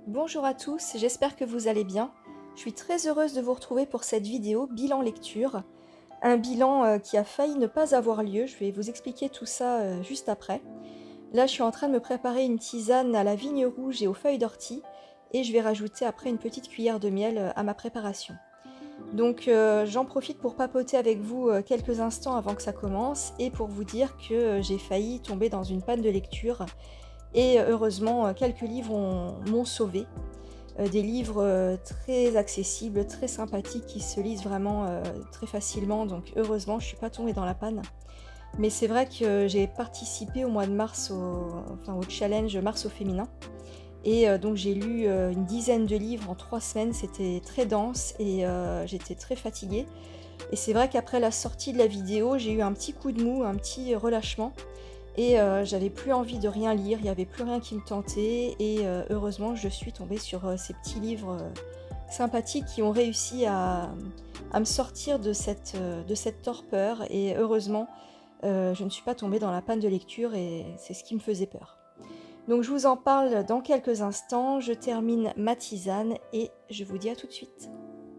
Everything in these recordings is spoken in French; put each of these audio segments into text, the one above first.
Bonjour à tous, j'espère que vous allez bien. Je suis très heureuse de vous retrouver pour cette vidéo bilan lecture. Un bilan qui a failli ne pas avoir lieu, je vais vous expliquer tout ça juste après. Là, je suis en train de me préparer une tisane à la vigne rouge et aux feuilles d'ortie et je vais rajouter après une petite cuillère de miel à ma préparation. Donc j'en profite pour papoter avec vous quelques instants avant que ça commence et pour vous dire que j'ai failli tomber dans une panne de lecture et heureusement quelques livres m'ont sauvée. Des livres très accessibles, très sympathiques qui se lisent vraiment très facilement, donc heureusement je ne suis pas tombée dans la panne. Mais c'est vrai que j'ai participé au mois de mars au challenge Mars au féminin. Et donc j'ai lu une dizaine de livres en 3 semaines, c'était très dense et j'étais très fatiguée. Et c'est vrai qu'après la sortie de la vidéo, j'ai eu un petit coup de mou, un petit relâchement. Et j'avais plus envie de rien lire, il n'y avait plus rien qui me tentait. Et heureusement, je suis tombée sur ces petits livres sympathiques qui ont réussi à me sortir de cette torpeur. Et heureusement, je ne suis pas tombée dans la panne de lecture et c'est ce qui me faisait peur. Donc je vous en parle dans quelques instants, je termine ma tisane et je vous dis à tout de suite.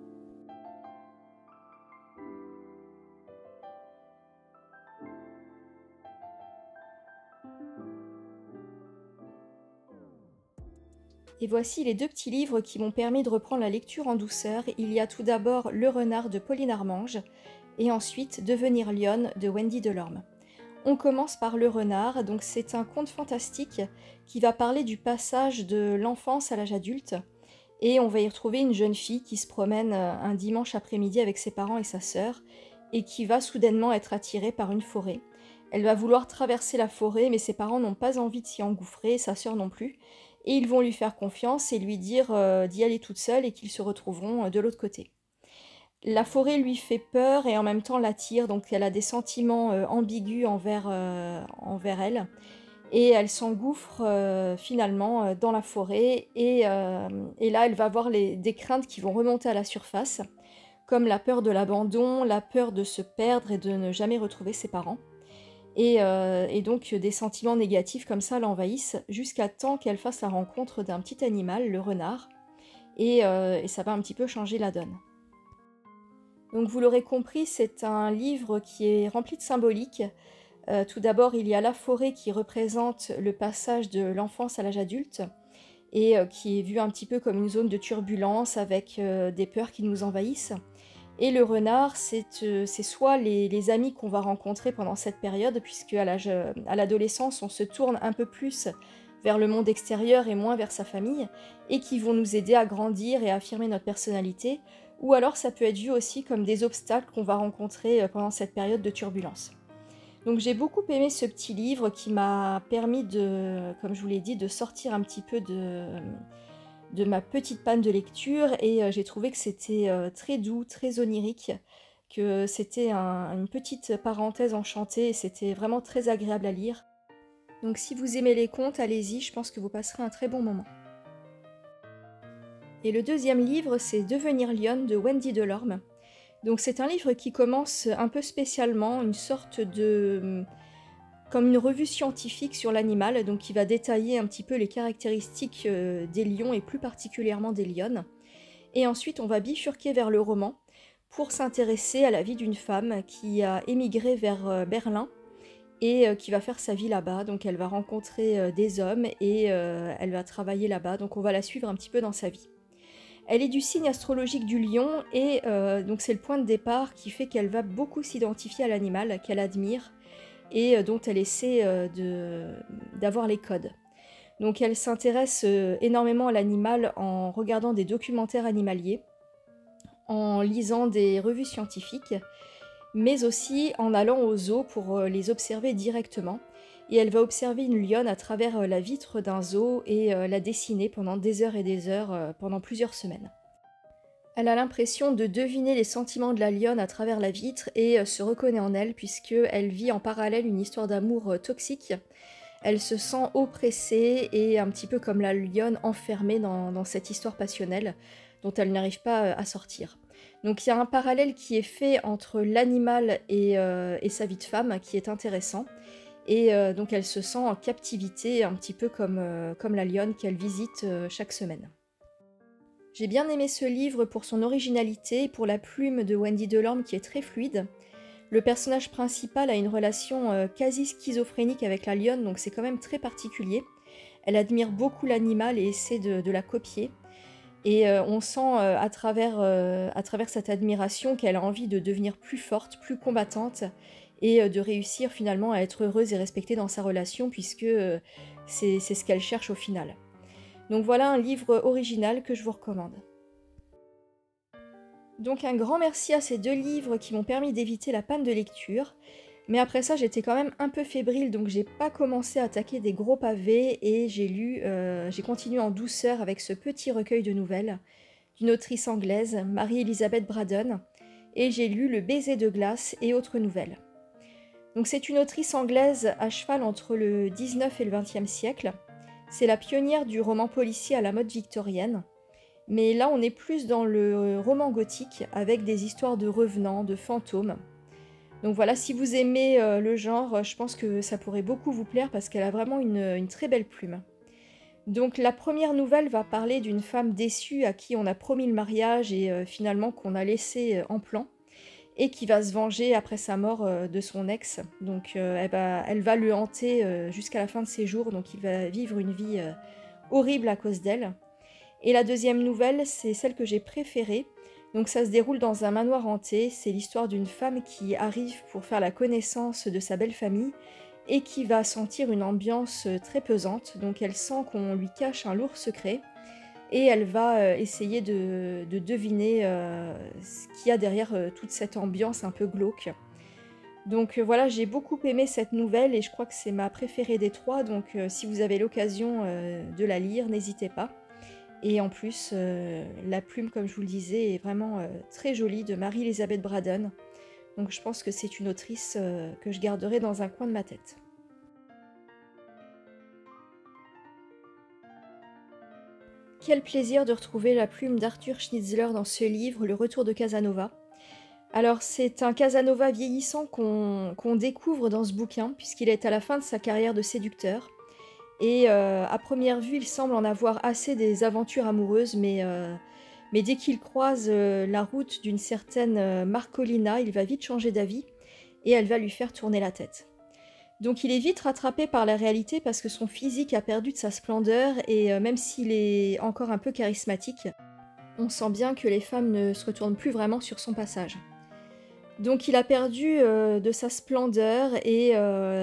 Et voici les deux petits livres qui m'ont permis de reprendre la lecture en douceur. Il y a tout d'abord Le Renard de Pauline Armange et ensuite Devenir lionne de Wendy Delorme. On commence par Le Renard, donc c'est un conte fantastique qui va parler du passage de l'enfance à l'âge adulte. Et on va y retrouver une jeune fille qui se promène un dimanche après-midi avec ses parents et sa sœur et qui va soudainement être attirée par une forêt. Elle va vouloir traverser la forêt mais ses parents n'ont pas envie de s'y engouffrer, sa sœur non plus. Et ils vont lui faire confiance et lui dire d'y aller toute seule et qu'ils se retrouveront de l'autre côté. La forêt lui fait peur et en même temps l'attire, donc elle a des sentiments ambigus envers elle. Et elle s'engouffre finalement dans la forêt et là elle va avoir des craintes qui vont remonter à la surface, comme la peur de l'abandon, la peur de se perdre et de ne jamais retrouver ses parents. Et donc des sentiments négatifs comme ça l'envahissent jusqu'à temps qu'elle fasse la rencontre d'un petit animal, le renard, et ça va un petit peu changer la donne. Donc vous l'aurez compris, c'est un livre qui est rempli de symbolique. Tout d'abord, il y a la forêt qui représente le passage de l'enfance à l'âge adulte et qui est vue un petit peu comme une zone de turbulence avec des peurs qui nous envahissent. Et le renard, c'est soit les amis qu'on va rencontrer pendant cette période, puisque à l'adolescence, on se tourne un peu plus vers le monde extérieur et moins vers sa famille, et qui vont nous aider à grandir et à affirmer notre personnalité, ou alors ça peut être vu aussi comme des obstacles qu'on va rencontrer pendant cette période de turbulence. Donc j'ai beaucoup aimé ce petit livre qui m'a permis de, comme je vous l'ai dit, de sortir un petit peu de ma petite panne de lecture et j'ai trouvé que c'était très doux, très onirique, que c'était une petite parenthèse enchantée et c'était vraiment très agréable à lire. Donc si vous aimez les contes, allez-y, je pense que vous passerez un très bon moment. Et le deuxième livre, c'est Devenir lionne de Wendy Delorme. Donc c'est un livre qui commence un peu spécialement, une sorte de... comme une revue scientifique sur l'animal, donc qui va détailler un petit peu les caractéristiques des lions et plus particulièrement des lionnes. Et ensuite on va bifurquer vers le roman pour s'intéresser à la vie d'une femme qui a émigré vers Berlin et qui va faire sa vie là-bas. Donc elle va rencontrer des hommes et elle va travailler là-bas, donc on va la suivre un petit peu dans sa vie. Elle est du signe astrologique du lion et donc c'est le point de départ qui fait qu'elle va beaucoup s'identifier à l'animal qu'elle admire et dont elle essaie d'avoir les codes. Donc elle s'intéresse énormément à l'animal en regardant des documentaires animaliers, en lisant des revues scientifiques, mais aussi en allant aux zoos pour les observer directement. Et elle va observer une lionne à travers la vitre d'un zoo et la dessiner pendant des heures et des heures, pendant plusieurs semaines. Elle a l'impression de deviner les sentiments de la lionne à travers la vitre et se reconnaît en elle puisqu'elle vit en parallèle une histoire d'amour toxique. Elle se sent oppressée et un petit peu comme la lionne enfermée dans cette histoire passionnelle dont elle n'arrive pas à sortir. Donc il y a un parallèle qui est fait entre l'animal et sa vie de femme qui est intéressant. Et donc elle se sent en captivité un petit peu comme la lionne qu'elle visite chaque semaine. J'ai bien aimé ce livre pour son originalité et pour la plume de Wendy Delorme qui est très fluide. Le personnage principal a une relation quasi schizophrénique avec la lionne, donc c'est quand même très particulier. Elle admire beaucoup l'animal et essaie de la copier. Et on sent à travers cette admiration qu'elle a envie de devenir plus forte, plus combattante et de réussir finalement à être heureuse et respectée dans sa relation puisque c'est ce qu'elle cherche au final. Donc voilà un livre original que je vous recommande. Donc un grand merci à ces 2 livres qui m'ont permis d'éviter la panne de lecture. Mais après ça, j'étais quand même un peu fébrile, donc j'ai pas commencé à attaquer des gros pavés et j'ai continué en douceur avec ce petit recueil de nouvelles d'une autrice anglaise, Mary-Elizabeth Braddon, et j'ai lu Le baiser de glace et autres nouvelles. Donc c'est une autrice anglaise à cheval entre le 19 et le 20e siècle. C'est la pionnière du roman policier à la mode victorienne. Mais là, on est plus dans le roman gothique avec des histoires de revenants, de fantômes. Donc voilà, si vous aimez le genre, je pense que ça pourrait beaucoup vous plaire parce qu'elle a vraiment une très belle plume. Donc la première nouvelle va parler d'une femme déçue à qui on a promis le mariage et finalement qu'on a laissé en plan et qui va se venger après sa mort de son ex. Donc elle va le hanter jusqu'à la fin de ses jours, donc il va vivre une vie horrible à cause d'elle. Et la deuxième nouvelle, c'est celle que j'ai préférée. Donc ça se déroule dans un manoir hanté, c'est l'histoire d'une femme qui arrive pour faire la connaissance de sa belle famille et qui va sentir une ambiance très pesante, donc elle sent qu'on lui cache un lourd secret et elle va essayer de deviner ce qu'il y a derrière toute cette ambiance un peu glauque. Donc voilà, j'ai beaucoup aimé cette nouvelle et je crois que c'est ma préférée des 3, donc si vous avez l'occasion de la lire, n'hésitez pas. Et en plus, la plume, comme je vous le disais, est vraiment très jolie de Mary-Elizabeth Braddon. Donc je pense que c'est une autrice que je garderai dans un coin de ma tête. Quel plaisir de retrouver la plume d'Arthur Schnitzler dans ce livre, Le Retour de Casanova. Alors c'est un Casanova vieillissant qu'on découvre dans ce bouquin, puisqu'il est à la fin de sa carrière de séducteur. Et à première vue, il semble en avoir assez des aventures amoureuses, mais dès qu'il croise la route d'une certaine Marcolina, il va vite changer d'avis et elle va lui faire tourner la tête. Donc il est vite rattrapé par la réalité parce que son physique a perdu de sa splendeur et même s'il est encore un peu charismatique, on sent bien que les femmes ne se retournent plus vraiment sur son passage. Donc il a perdu de sa splendeur et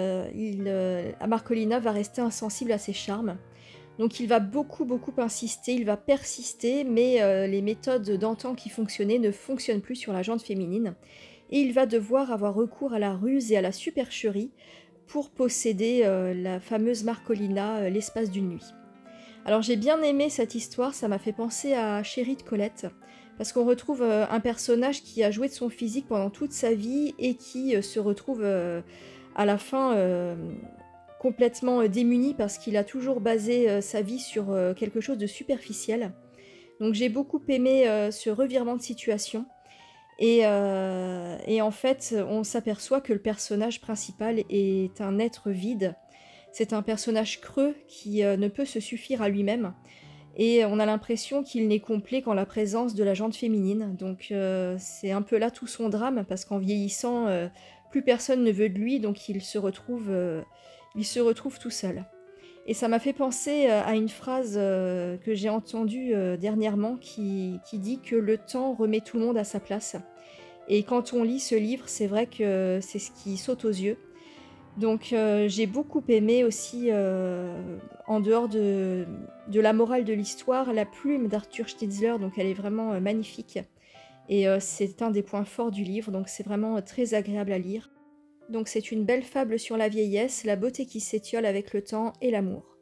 Marcolina va rester insensible à ses charmes. Donc il va beaucoup insister, il va persister, mais les méthodes d'antan qui fonctionnaient ne fonctionnent plus sur la gente féminine. Et il va devoir avoir recours à la ruse et à la supercherie pour posséder la fameuse Marcolina l'espace d'une nuit. Alors j'ai bien aimé cette histoire, ça m'a fait penser à Chérie de Colette, parce qu'on retrouve un personnage qui a joué de son physique pendant toute sa vie et qui se retrouve à la fin complètement démuni parce qu'il a toujours basé sa vie sur quelque chose de superficiel. Donc j'ai beaucoup aimé ce revirement de situation. Et en fait, on s'aperçoit que le personnage principal est un être vide. C'est un personnage creux qui ne peut se suffire à lui-même. Et on a l'impression qu'il n'est complet qu'en la présence de la gente féminine. Donc c'est un peu là tout son drame, parce qu'en vieillissant, plus personne ne veut de lui, donc il se retrouve tout seul. Et ça m'a fait penser à une phrase que j'ai entendue dernièrement qui dit que le temps remet tout le monde à sa place. Et quand on lit ce livre, c'est vrai que c'est ce qui saute aux yeux. Donc j'ai beaucoup aimé aussi, en dehors de la morale de l'histoire, la plume d'Arthur Schnitzler, donc elle est vraiment magnifique. Et c'est un des points forts du livre, donc c'est vraiment très agréable à lire. Donc c'est une belle fable sur la vieillesse, la beauté qui s'étiole avec le temps et l'amour.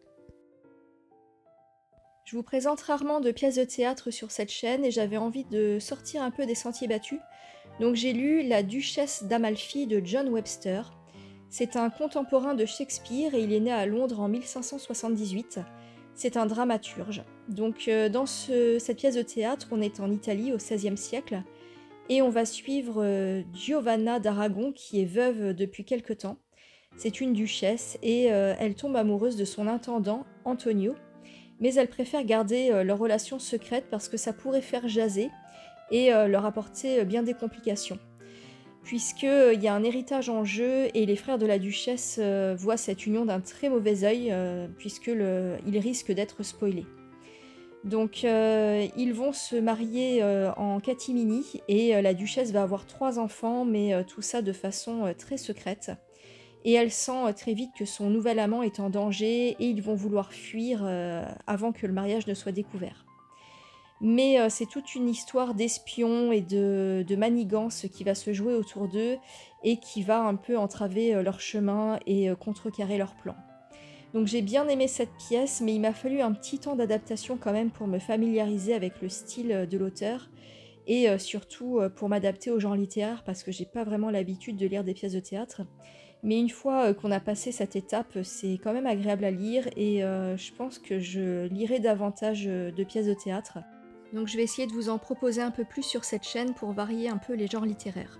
Je vous présente rarement de pièces de théâtre sur cette chaîne et j'avais envie de sortir un peu des sentiers battus. Donc j'ai lu La Duchesse d'Amalfi de John Webster. C'est un contemporain de Shakespeare et il est né à Londres en 1578. C'est un dramaturge. Donc dans cette pièce de théâtre, on est en Italie au XVIe siècle et on va suivre Giovanna d'Aragon qui est veuve depuis quelque temps. C'est une duchesse et elle tombe amoureuse de son intendant Antonio. mais elles préfèrent garder leur relation secrète parce que ça pourrait faire jaser et leur apporter bien des complications. Puisqu'il y a un héritage en jeu et les frères de la duchesse voient cette union d'un très mauvais œil, puisqu'ils risquent d'être spoilés. Donc ils vont se marier en catimini et la duchesse va avoir 3 enfants, mais tout ça de façon très secrète. Et elle sent très vite que son nouvel amant est en danger et ils vont vouloir fuir avant que le mariage ne soit découvert. Mais c'est toute une histoire d'espions et de manigances qui va se jouer autour d'eux et qui va un peu entraver leur chemin et contrecarrer leurs plans. Donc j'ai bien aimé cette pièce, mais il m'a fallu un petit temps d'adaptation quand même pour me familiariser avec le style de l'auteur et surtout pour m'adapter au genre littéraire parce que j'ai pas vraiment l'habitude de lire des pièces de théâtre. Mais une fois qu'on a passé cette étape, c'est quand même agréable à lire et je pense que je lirai davantage de pièces de théâtre. Donc je vais essayer de vous en proposer un peu plus sur cette chaîne pour varier un peu les genres littéraires.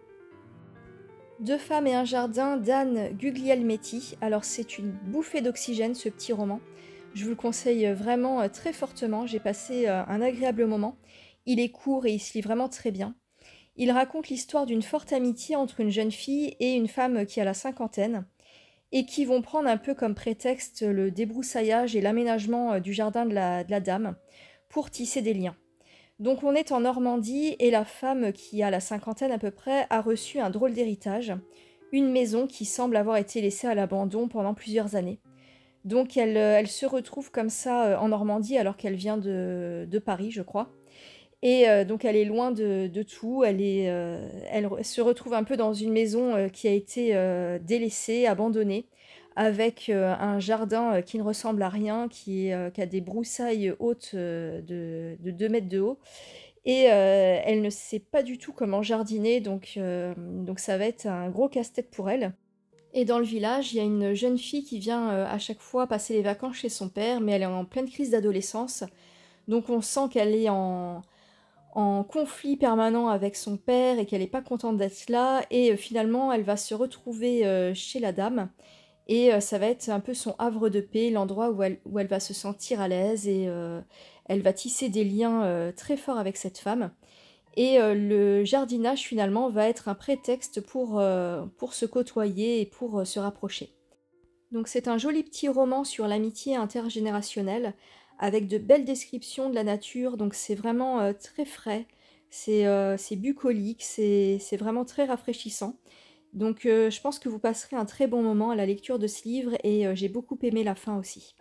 Deux femmes et un jardin d'Anne Guglielmetti. Alors c'est une bouffée d'oxygène ce petit roman. Je vous le conseille vraiment très fortement, j'ai passé un agréable moment. Il est court et il se lit vraiment très bien. Il raconte l'histoire d'une forte amitié entre une jeune fille et une femme qui a la cinquantaine et qui vont prendre un peu comme prétexte le débroussaillage et l'aménagement du jardin de la dame pour tisser des liens. Donc on est en Normandie et la femme qui a la cinquantaine à peu près a reçu un drôle d'héritage, une maison qui semble avoir été laissée à l'abandon pendant plusieurs années. Donc elle se retrouve comme ça en Normandie alors qu'elle vient de Paris je crois. Et donc elle est loin de tout, elle se retrouve un peu dans une maison qui a été délaissée, abandonnée, avec un jardin qui ne ressemble à rien, qui a des broussailles hautes de 2 mètres de haut. Et elle ne sait pas du tout comment jardiner, donc ça va être un gros casse-tête pour elle. Et dans le village, il y a une jeune fille qui vient à chaque fois passer les vacances chez son père, mais elle est en pleine crise d'adolescence. Donc on sent qu'elle est en conflit permanent avec son père et qu'elle n'est pas contente d'être là. Et finalement, elle va se retrouver chez la dame. Et ça va être un peu son havre de paix, l'endroit où elle va se sentir à l'aise et elle va tisser des liens très forts avec cette femme. Et le jardinage finalement va être un prétexte pour se côtoyer et pour se rapprocher. Donc c'est un joli petit roman sur l'amitié intergénérationnelle avec de belles descriptions de la nature, donc c'est vraiment très frais, c'est bucolique, c'est vraiment très rafraîchissant. Donc je pense que vous passerez un très bon moment à la lecture de ce livre et j'ai beaucoup aimé la fin aussi.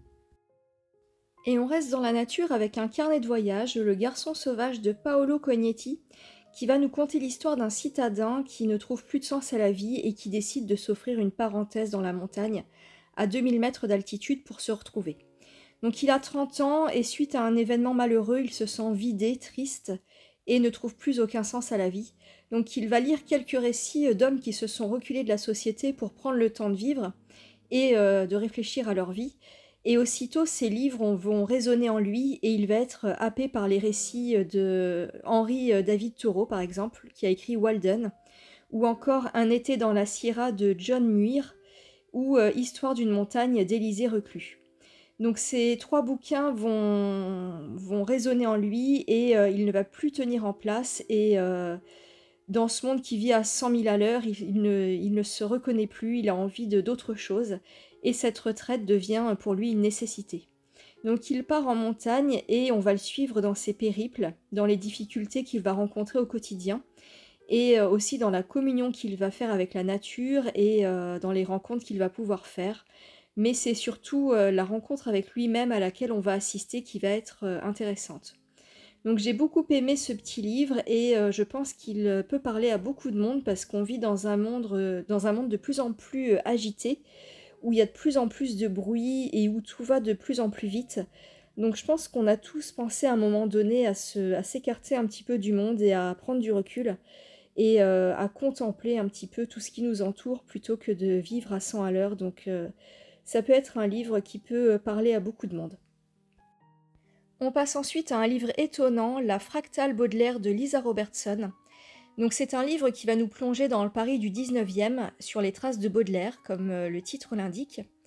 Et on reste dans la nature avec un carnet de voyage, Le garçon sauvage de Paolo Cognetti, qui va nous conter l'histoire d'un citadin qui ne trouve plus de sens à la vie et qui décide de s'offrir une parenthèse dans la montagne, à 2000 mètres d'altitude pour se retrouver. Donc il a 30 ans et suite à un événement malheureux, il se sent vidé, triste et ne trouve plus aucun sens à la vie. Donc il va lire quelques récits d'hommes qui se sont reculés de la société pour prendre le temps de vivre et de réfléchir à leur vie. Et aussitôt, ces livres vont résonner en lui et il va être happé par les récits de Henri David Thoreau, par exemple, qui a écrit Walden, ou encore Un été dans la Sierra de John Muir, ou Histoire d'une montagne d'Élisée Reclus. Donc ces 3 bouquins vont résonner en lui et il ne va plus tenir en place et dans ce monde qui vit à 100 000 à l'heure, il ne se reconnaît plus, il a envie d'autre chose et cette retraite devient pour lui une nécessité. Donc il part en montagne et on va le suivre dans ses périples, dans les difficultés qu'il va rencontrer au quotidien et aussi dans la communion qu'il va faire avec la nature et dans les rencontres qu'il va pouvoir faire. Mais c'est surtout la rencontre avec lui-même à laquelle on va assister qui va être intéressante. Donc j'ai beaucoup aimé ce petit livre et je pense qu'il peut parler à beaucoup de monde parce qu'on vit dans un monde de plus en plus agité, où il y a de plus en plus de bruit et où tout va de plus en plus vite. Donc je pense qu'on a tous pensé à un moment donné à s'écarter un petit peu du monde et à prendre du recul et à contempler un petit peu tout ce qui nous entoure plutôt que de vivre à 100 à l'heure. Donc ça peut être un livre qui peut parler à beaucoup de monde. On passe ensuite à un livre étonnant, La fractale Baudelaire de Lisa Robertson. Donc c'est un livre qui va nous plonger dans le Paris du 19e, sur les traces de Baudelaire, comme le titre l'indique.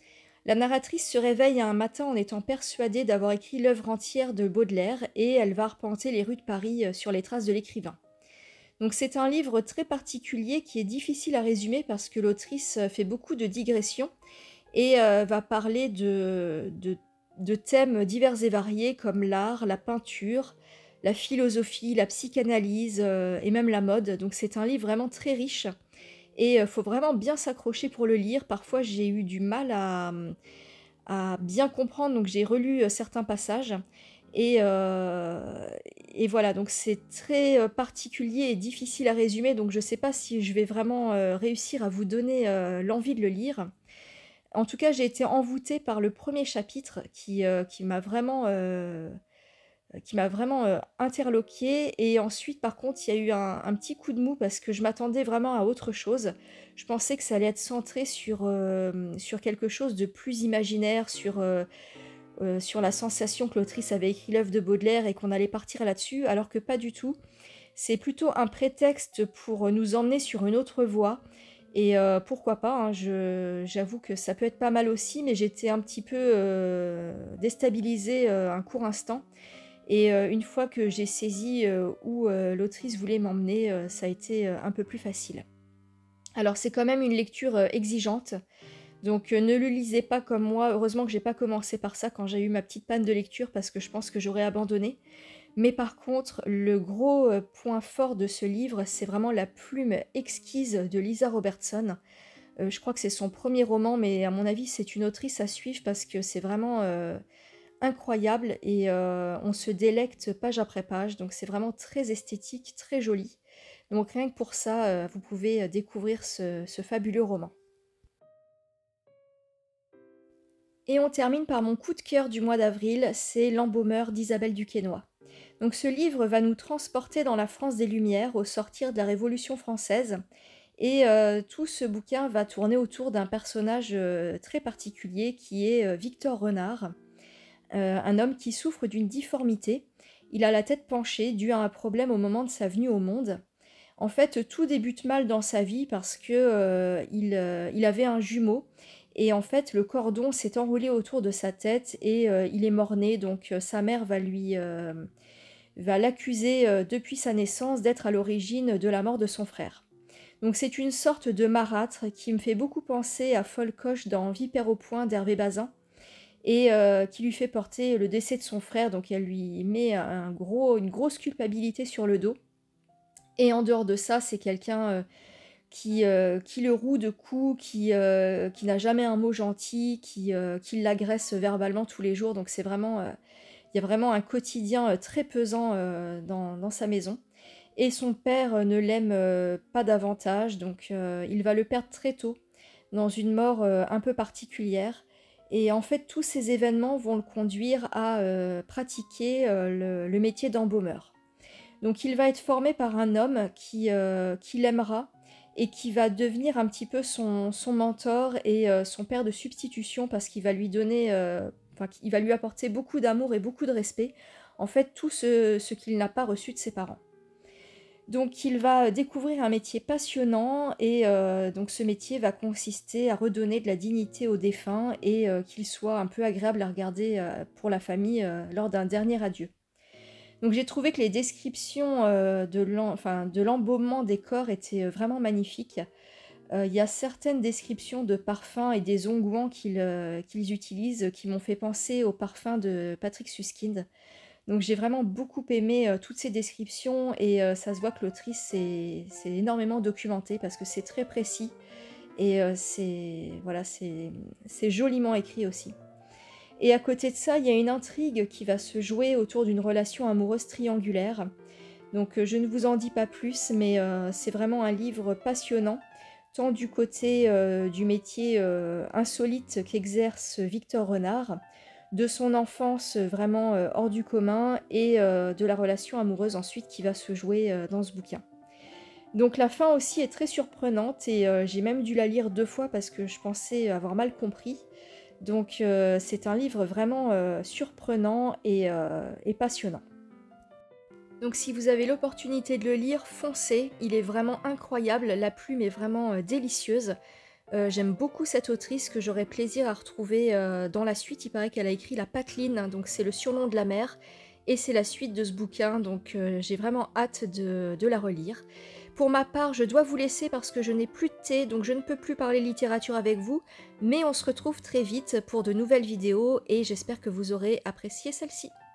La narratrice se réveille un matin en étant persuadée d'avoir écrit l'œuvre entière de Baudelaire et elle va arpenter les rues de Paris sur les traces de l'écrivain. Donc c'est un livre très particulier qui est difficile à résumer parce que l'autrice fait beaucoup de digressions et va parler de thèmes divers et variés comme l'art, la peinture, la philosophie, la psychanalyse et même la mode. Donc c'est un livre vraiment très riche et faut vraiment bien s'accrocher pour le lire. Parfois j'ai eu du mal à bien comprendre, donc j'ai relu certains passages. Et, euh, et voilà, donc c'est très particulier et difficile à résumer, donc je ne sais pas si je vais vraiment réussir à vous donner l'envie de le lire. En tout cas, j'ai été envoûtée par le premier chapitre qui m'a vraiment interloquée. Et ensuite, par contre, il y a eu un petit coup de mou parce que je m'attendais vraiment à autre chose. Je pensais que ça allait être centré sur quelque chose de plus imaginaire, sur la sensation que l'autrice avait écrit l'œuvre de Baudelaire et qu'on allait partir là-dessus, alors que pas du tout. C'est plutôt un prétexte pour nous emmener sur une autre voie. Et pourquoi pas, hein, j'avoue que ça peut être pas mal aussi, mais j'étais un petit peu déstabilisée un court instant. Et une fois que j'ai saisi où l'autrice voulait m'emmener, ça a été un peu plus facile. Alors c'est quand même une lecture exigeante, donc ne le lisez pas comme moi. Heureusement que j'ai pas commencé par ça quand j'ai eu ma petite panne de lecture parce que je pense que j'aurais abandonné. Mais par contre, le gros point fort de ce livre, c'est vraiment la plume exquise de Lisa Robertson. Je crois que c'est son premier roman, mais à mon avis, c'est une autrice à suivre parce que c'est vraiment incroyable et on se délecte page après page. Donc c'est vraiment très esthétique, très joli. Donc rien que pour ça, vous pouvez découvrir ce fabuleux roman. Et on termine par mon coup de cœur du mois d'avril, c'est L'Embaumeur d'Isabelle Duquesnoy. Donc ce livre va nous transporter dans la France des Lumières au sortir de la Révolution française. Et tout ce bouquin va tourner autour d'un personnage très particulier qui est Victor Renard, un homme qui souffre d'une difformité. Il a la tête penchée due à un problème au moment de sa venue au monde. En fait, tout débute mal dans sa vie parce que il avait un jumeau et en fait le cordon s'est enroulé autour de sa tête et il est mort-né. Donc sa mère va l'accuser depuis sa naissance d'être à l'origine de la mort de son frère. Donc c'est une sorte de marâtre qui me fait beaucoup penser à Folle Coche dans Vipère au point d'Hervé Bazin et qui lui fait porter le décès de son frère. Donc elle lui met une grosse culpabilité sur le dos. Et en dehors de ça, c'est quelqu'un qui le roue de coups, qui n'a jamais un mot gentil, qui l'agresse verbalement tous les jours. Donc c'est vraiment, il y a vraiment un quotidien très pesant dans sa maison. Et son père ne l'aime pas davantage, donc il va le perdre très tôt, dans une mort un peu particulière. Et en fait, tous ces événements vont le conduire à pratiquer le métier d'embaumeur. Donc il va être formé par un homme qui l'aimera et qui va devenir un petit peu son mentor et son père de substitution parce qu'il va lui donner, il va lui apporter beaucoup d'amour et beaucoup de respect. En fait, tout ce qu'il n'a pas reçu de ses parents. Donc il va découvrir un métier passionnant et donc ce métier va consister à redonner de la dignité aux défunts et qu'il soit un peu agréable à regarder pour la famille lors d'un dernier adieu. Donc j'ai trouvé que les descriptions de l'embaumement des corps étaient vraiment magnifiques. Il y a certaines descriptions de parfums et des onguents qu'ils utilisent qui m'ont fait penser au parfum de Patrick Suskind. Donc j'ai vraiment beaucoup aimé toutes ces descriptions et ça se voit que l'autrice s'est énormément documentée parce que c'est très précis et c'est joliment écrit aussi. Et à côté de ça, il y a une intrigue qui va se jouer autour d'une relation amoureuse triangulaire. Donc je ne vous en dis pas plus, mais c'est vraiment un livre passionnant, tant du côté du métier insolite qu'exerce Victor Renard, de son enfance vraiment hors du commun et de la relation amoureuse ensuite qui va se jouer dans ce bouquin. Donc la fin aussi est très surprenante et j'ai même dû la lire 2 fois parce que je pensais avoir mal compris. Donc c'est un livre vraiment surprenant et passionnant. Donc si vous avez l'opportunité de le lire, foncez, il est vraiment incroyable, la plume est vraiment délicieuse. J'aime beaucoup cette autrice que j'aurais plaisir à retrouver, dans la suite. Il paraît qu'elle a écrit La Pateline, donc c'est le surnom de la mer et c'est la suite de ce bouquin, donc j'ai vraiment hâte de la relire. Pour ma part, je dois vous laisser parce que je n'ai plus de thé, donc je ne peux plus parler littérature avec vous, mais on se retrouve très vite pour de nouvelles vidéos et j'espère que vous aurez apprécié celle-ci.